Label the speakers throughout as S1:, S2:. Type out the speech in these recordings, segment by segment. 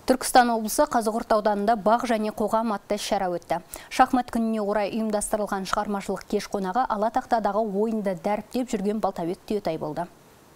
S1: Түркістан облысы Қазығұрт ауданында бақ және қоғам атты шара өтті. Шахмат күніне орай ұйымдастырылған шығармашылық кеш қонағы ала тақтадағы ойынды дәріптеп жүрген Балтабек Түйетай болды.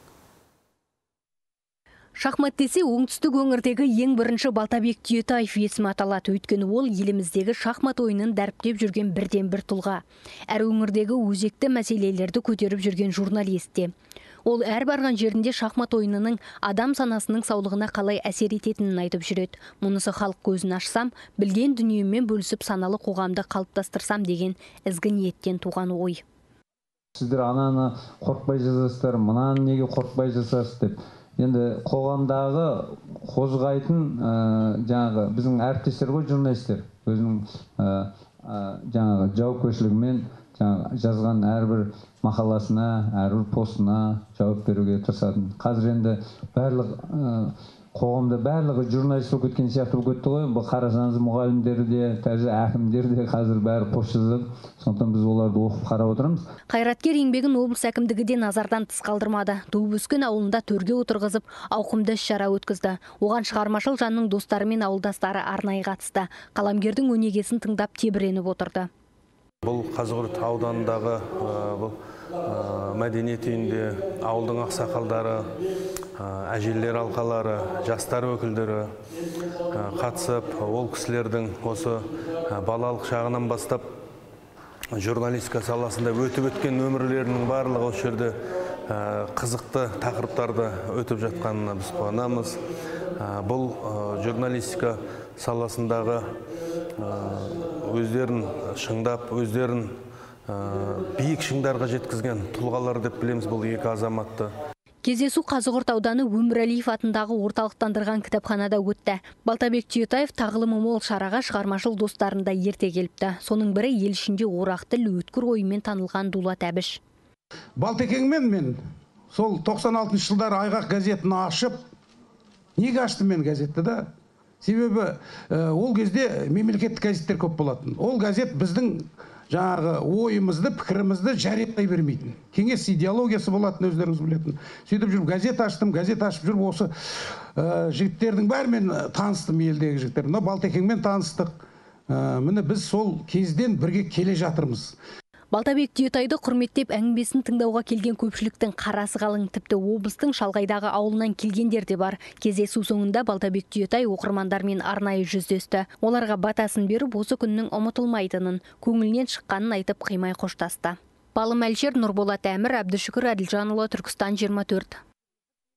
S1: Шахмат десе оңтүстік өңірдегі ең бірінші Балтабек Түйетаев есімі аталады. Өйткені ол еліміздегі шахмат ойынын дәріптеп жүрген бірден бір тұлға. Әр өңірдегі өзекті мәселелерді көтеріп жүрген журналисте. Ол әр барған жерінде шахмат ойынының адам санасының саулығына қалай әсер ететінін айтып жүреді. Мұнысы халық көзін ашсам, білген дүниемен бөлісіп саналы қоғамды қалыптастырсам деген ізгі ниеттен туған ой.
S2: Сіздер ананы қорқпай жазасыздар, мынаны неге қорқпай жасарсыз деп. Енді қоғамдағы қозғайтын жаңағы біздің әріптестер ғой, журналистер, өзінің жаңағы жауапкершілігімен жазған әрбір мақаласына, әрбір постына жауап беруге тырысатын. Қазір енді барлық қоғамда барлығы журналист болып кеткен сияқты болып кетті ғой. Бұл қарасаңыз мұғалімдер де, тәжі әкімдер де қазір бәрі пост жазып, сондықтан біз оларды оқып қарап отырмыз.
S1: Қайраткер еңбегін облыс әкімдігі де назардан тыс қалдырмады. Туып-өскен ауылында төрге отырғызып, ауқымды іс-шара өткізді. Оған шығармашыл жанның достары мен ауылдастары арнайы қатысты. Қаламгердің өнегесін тыңдап тебіреніп отырды.
S3: Бұл Қазығұрт ауданындағы мәдениет үйінде ауылдың ақсақалдары, әжелер алқалары, жастар өкілдері қатысып, ол кісілердің осы балалық шағынан бастап журналистика саласында өтіп өткен өмірлерінің барлығы осы жерде қызықты тақырыптарды өтіп жатқанына біз қуанамыз. Бұл журналистика саласындағы өздерін шыңдап, өздерін биік шыңдарға жеткізген тұлғалар деп білеміз бұл екі азаматты.
S1: Кездесу Қазығұрт ауданы Өмірәлиев атындағы орталықтандырған кітапханада өтті. Балтабек Түйетаев тағылымы мол шараға шығармашыл достарында ерте келіпті. Соның бірі ел ішінде орақты өткір ойымен танылған Дулат Әбіш.
S4: Балтекеңмен мен сол 96 жылдары Айғақ газетін ашып, неге аштым мен газетті да? Себебі ол кезде мемлекеттік газеттер көп болатын. Ол газет біздің жаңағы ойымызды, пікірімізді жариялай бермейтін. Кеңес идеологиясы болатын, өздеріңіз білетін. Сөйтіп жүріп газет аштым, газет ашып жүріп осы жігіттердің бәрімен таныстым, елдегі жігіттер. Мына Балтекеңмен таныстық. Міне біз сол кезден бірге келе жатырмыз.
S1: Балтабек Түйетайды құрметтеп әңгімесін тыңдауға келген көпшіліктің қарасы қалың, тіпті облыстың шалғайдағы ауылынан келгендер де бар. Кездесу соңында Балтабек Түйетай оқырмандармен арнайы жүздесті. Оларға батасын беріп, осы күннің ұмытылмайтынын, көңілінен шыққанын айтып қимай қоштасты. Балым Әлшер, Нұрболат Әмір, Әбдішүкір Әділжанұлы, Түркістан 24.